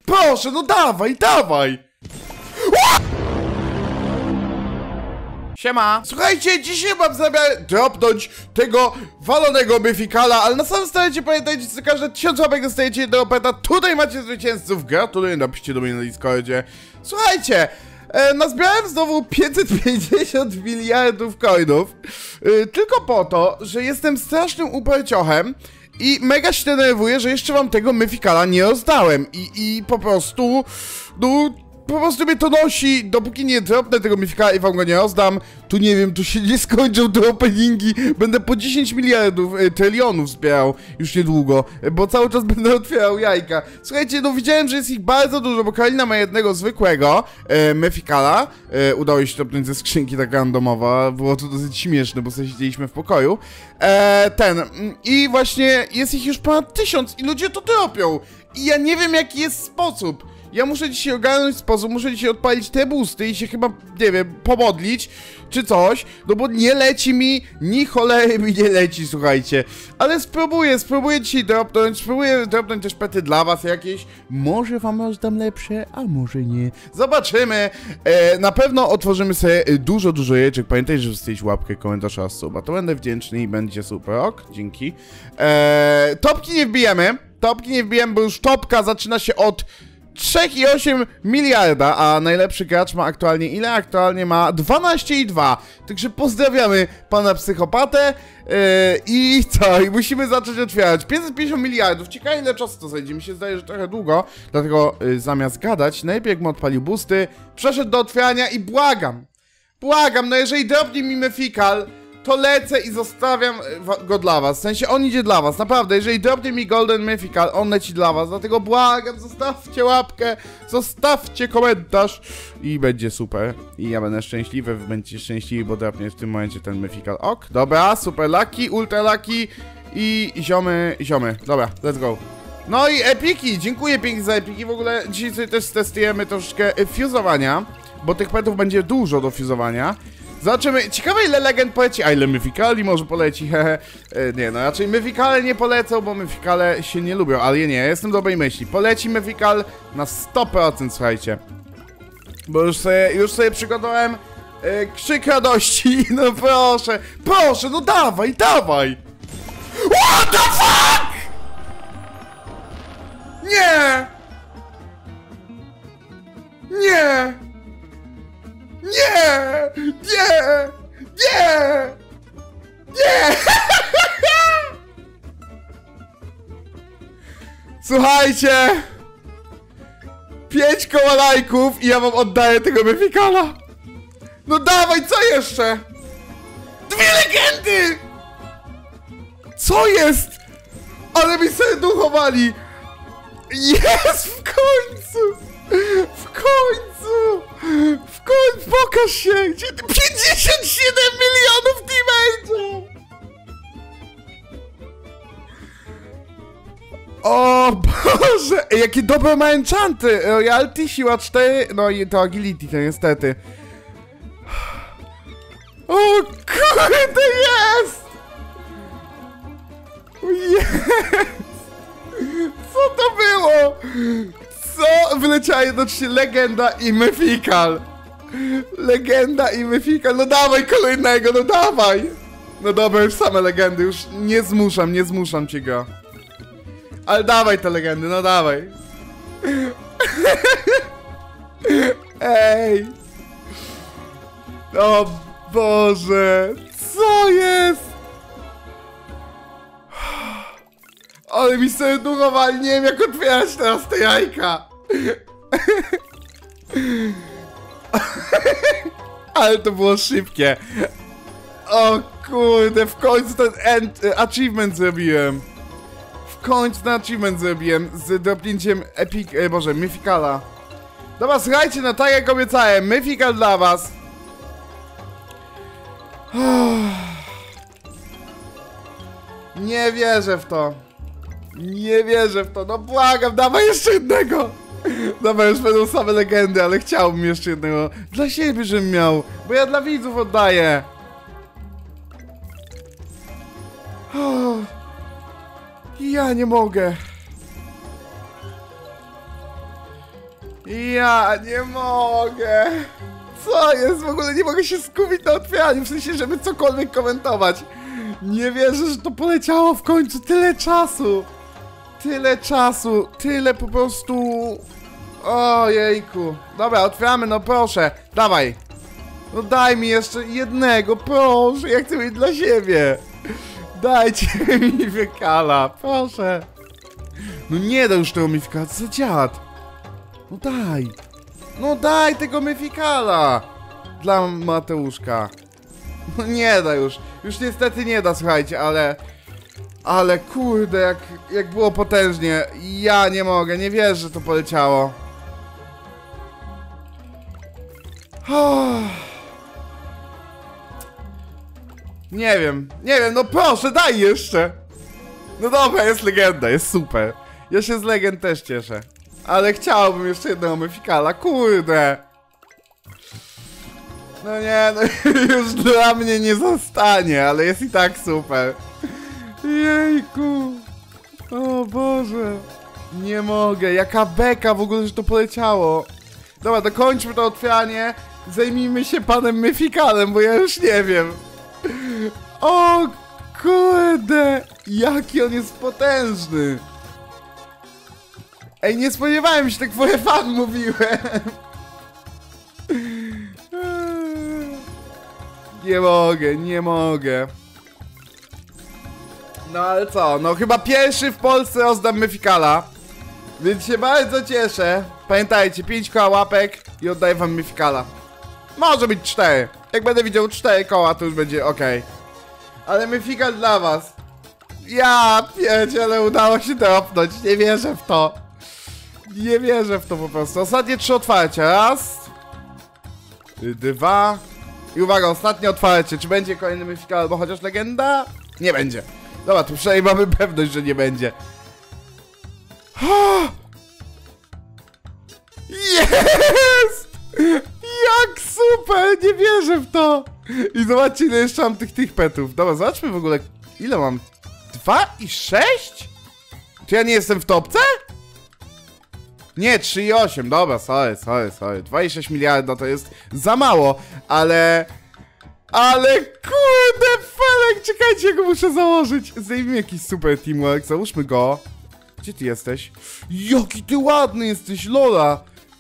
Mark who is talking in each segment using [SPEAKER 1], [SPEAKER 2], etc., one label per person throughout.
[SPEAKER 1] Proszę, no dawaj, dawaj! Siema! Słuchajcie, dzisiaj mam zamiar dropnąć tego walonego myfikala, ale na samym starcie pamiętajcie, że każde 1000 łapek dostajecie jednego peta. Tutaj macie zwycięzców, gratuluję, napiszcie do mnie na Discordzie. Słuchajcie, nazbierałem znowu 550 miliardów coinów, tylko po to, że jestem strasznym uparciochem i mega się denerwuję, że jeszcze wam tego myfikala nie rozdałem i po prostu, no... Po prostu mnie to nosi, dopóki nie dropnę tego myfikala i wam go nie rozdam. Tu nie wiem, tu się nie skończą te openingi. Będę po 10 miliardów, trylionów zbierał już niedługo, bo cały czas będę otwierał jajka. Słuchajcie, no widziałem, że jest ich bardzo dużo, bo Karolina ma jednego zwykłego myfikala. Udało się dropnąć ze skrzynki tak randomowa. Było to dosyć śmieszne, bo sobie siedzieliśmy w pokoju. I właśnie jest ich już ponad 1000 i ludzie to dropią. I ja nie wiem, jaki jest sposób. Ja muszę dzisiaj ogarnąć sposób, muszę dzisiaj odpalić te boosty i się chyba, nie wiem, pomodlić, czy coś, no bo nie leci mi, ni cholery mi nie leci, słuchajcie. Ale spróbuję dzisiaj dropnąć, spróbuję dropnąć też pety dla was jakieś. Może wam rozdam lepsze, a może nie. Zobaczymy. Na pewno otworzymy sobie dużo jajeczek. Pamiętaj, że zostawić łapkę, komentarz oraz suba. To będę wdzięczny i będzie super, ok? Dzięki. Topki nie wbijemy, bo już topka zaczyna się od 3,8 miliarda, a najlepszy gracz ma aktualnie ile? Aktualnie ma 12,2. Także pozdrawiamy pana psychopatę. I co? I musimy zacząć otwierać 550 miliardów. Ciekawe, ile czasu to zajdzie. Mi się zdaje, że trochę długo. Dlatego zamiast gadać, najlepiej jakbym odpalił boosty, przeszedł do otwierania i błagam, no jeżeli dropnie mi myfikal, to lecę i zostawiam go dla was. W sensie on idzie dla was, naprawdę. Jeżeli dropnie mi Golden Mythical, on leci dla was. Dlatego błagam, zostawcie łapkę, zostawcie komentarz i będzie super. I ja będę szczęśliwy, wy będziecie szczęśliwi, bo dropnie w tym momencie ten Mythical. Ok, dobra, super lucky, ultra lucky i ziomy. Dobra, let's go. No i epiki, dziękuję pięknie za epiki. W ogóle dzisiaj sobie też testujemy troszeczkę fuzowania, bo tych petów będzie dużo do fuzowania. Zobaczymy, ciekawe ile legend poleci, a ile myfikali może poleci, hehe. Nie, no raczej myfikale nie polecą, bo myfikale się nie lubią, ale nie, jestem dobrej myśli. Poleci myfikal na 100%, słuchajcie. Bo już sobie przygotowałem krzyk radości, no proszę, no dawaj! What the fuck?! Nie! Słuchajcie! 5 koła lajków i ja wam oddaję tego myfikala. No dawaj, co jeszcze? 2 legendy! Co jest? Ale mi serduchowali! Jest w końcu! Pokaż się! 57 milionów damage'u! O Boże! Jakie dobre ma enchanty! Royalty, siła 4, no i to agility, to niestety. O kurde, jest! Co to było? Co? Wyleciała jednocześnie legenda i myfikal. No dawaj kolejnego, no dawaj! No dobra, już same legendy, już nie zmuszam cię go. Ale dawaj te legendy, no dawaj. Ej! O Boże! Co jest? Ale mi serduchowali, nie wiem jak otwierać teraz te jajka. Ale to było szybkie. O kurde, w końcu ten achievement zrobiłem. Z dropnięciem myfikala. Dobra, słuchajcie, no tak jak obiecałem, myfikal dla was. Nie wierzę w to, no błagam, dawaj jeszcze jednego. Dobra, już będą same legendy, ale chciałbym jeszcze jednego. Dla siebie, żebym miał, bo ja dla widzów oddaję. Ja nie mogę. Ja nie mogę. Co jest? W ogóle nie mogę się skupić na otwieraniu, w sensie, żeby cokolwiek komentować. Nie wierzę, że to poleciało w końcu. Tyle czasu. Tyle czasu. Tyle po prostu... Ojejku. Dobra, otwieramy, no proszę. Dawaj. No daj mi jeszcze jednego, proszę. Ja chcę mieć dla siebie. Dajcie mi wykala, proszę. No nie da już tego myfikala, co za dziad. No daj. No daj tego myfikala. Dla Mateuszka. No nie da już. Już niestety nie da, słuchajcie, ale... Ale kurde, jak było potężnie. Ja nie mogę, nie wierzę, że to poleciało. Nie wiem, no proszę, daj jeszcze. No dobra, jest legenda, jest super. Ja się z legend też cieszę. Ale chciałbym jeszcze jednego myfikala, kurde. No nie, no już dla mnie nie zostanie, ale jest i tak super. Jejku. O Boże. Nie mogę, jaka beka w ogóle, że to poleciało. Dobra, dokończmy to otwieranie. Zajmijmy się panem myfikalem, bo ja już nie wiem. O kurde, jaki on jest potężny. Ej, nie spodziewałem się, tak twoje fan mówiłem. Nie mogę. No ale co, no chyba pierwszy w Polsce rozdam myfikala. Więc się bardzo cieszę. Pamiętajcie, 5 koła łapek i oddaję wam myfikala. Może być 4. Jak będę widział 4 koła, to już będzie ok. Ale myfikal dla was. Ja pierdziele, udało się dropnąć. Nie wierzę w to. Nie wierzę w to po prostu. Ostatnie 3 otwarcia. Raz. 2. I uwaga, ostatnie otwarcie. Czy będzie kolejny myfikal albo chociaż legenda? Nie będzie. Dobra, tu przynajmniej mamy pewność, że nie będzie. Jest! Jak super! Nie wierzę w to! I zobaczcie, ile jeszcze mam tych petów. Dobra, zobaczmy w ogóle, ile mam. 2 i 6? Czy ja nie jestem w topce? Nie, 3 i 8. Dobra, sorry. 2,6 miliarda to jest za mało, ale kurde, felek, czekajcie, go muszę założyć. Zdejmijmy jakiś super teamwork, załóżmy go. Gdzie ty jesteś? Jaki ty ładny jesteś, Lola.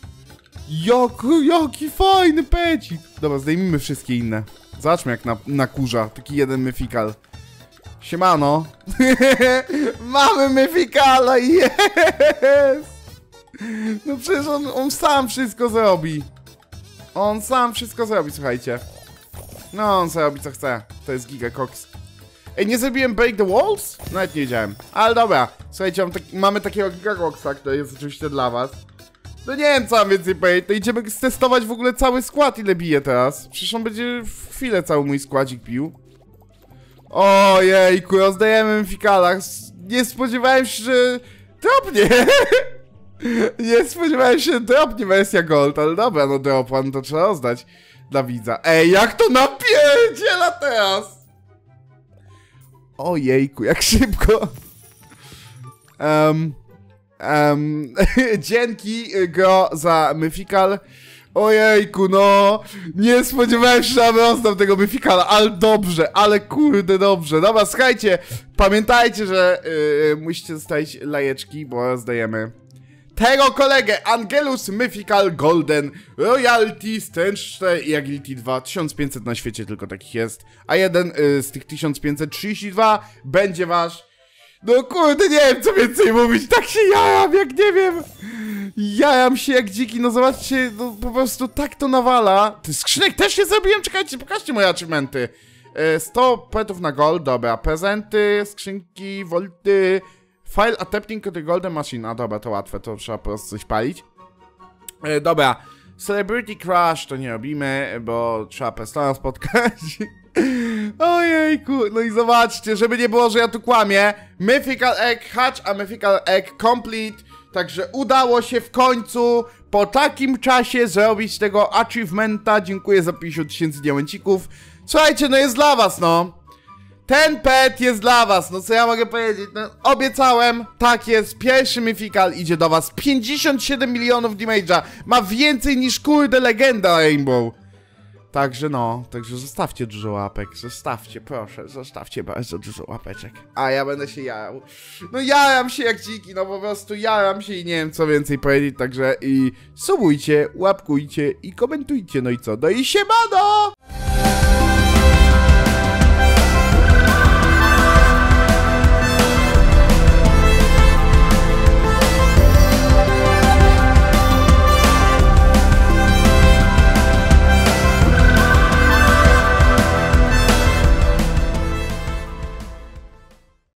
[SPEAKER 1] Jaki fajny pecik. Dobra, zdejmijmy wszystkie inne. Zobaczmy jak na kurza, taki jeden myfikal. Siemano. Mamy myfikala, jest. No przecież on sam wszystko zrobi. On sam wszystko zrobi, słuchajcie. No, on sobie robi co chce. To jest gigacox. Ej, nie zrobiłem break the walls? Nawet nie wiedziałem. Ale dobra, słuchajcie, mamy takiego gigacoxa, który jest oczywiście dla was. No nie wiem, co mam więcej powiedzieć. To idziemy stestować w ogóle cały skład, ile bije teraz. Przecież on będzie w chwilę cały mój składzik bił. Ojejku, rozdajemy myfikala. Nie spodziewałem się, że dropnie. Nie spodziewałem się, że dropnie wersja gold, ale dobra, no dropła, no to trzeba rozdać dla widza. Ej, jak to napierdziela teraz! Ojejku, jak szybko. Dzięki, Gro, za myfikal. Ojejku, no. Nie spodziewałem się, że rozdam tego myfikala, ale dobrze, ale kurde dobrze. Dobra, słuchajcie, pamiętajcie, że musicie zostawić lajeczki, bo rozdajemy tego kolegę, Angelus Mythical Golden Royalty Strange 4 i Agility 2, 1500 na świecie tylko takich jest, a jeden z tych 1532 będzie wasz. No kurde, nie wiem co więcej mówić, tak się jaram, jak nie wiem. Jaram się jak dziki, no zobaczcie, no po prostu tak to nawala. Ty skrzynek też nie zrobiłem, czekajcie, pokażcie moje achievementy. 100 petów na gold, dobra, prezenty, skrzynki, volty. File attempting to the golden machine. A dobra, to łatwe, to trzeba po prostu coś palić. Dobra, Celebrity Crush to nie robimy, bo trzeba Prestona spotkać. Ojejku, no i zobaczcie, żeby nie było, że ja tu kłamię. Mythical Egg Hatch, a Mythical Egg Complete. Także udało się w końcu po takim czasie zrobić tego achievementa. Dziękuję za 50 000 diamencików. Słuchajcie, no jest dla was, no. Ten pet jest dla was, no co ja mogę powiedzieć, no obiecałem, tak jest, pierwszy mythical idzie do was, 57 milionów damage'a, ma więcej niż kurde legenda Rainbow. Także no, także zostawcie dużo łapek, zostawcie, proszę, zostawcie bardzo dużo łapeczek. A ja będę się jarał. No jaram się jak dziki, no po prostu jaram się i nie wiem co więcej powiedzieć, także i subujcie, łapkujcie i komentujcie, no i co, no i siemano!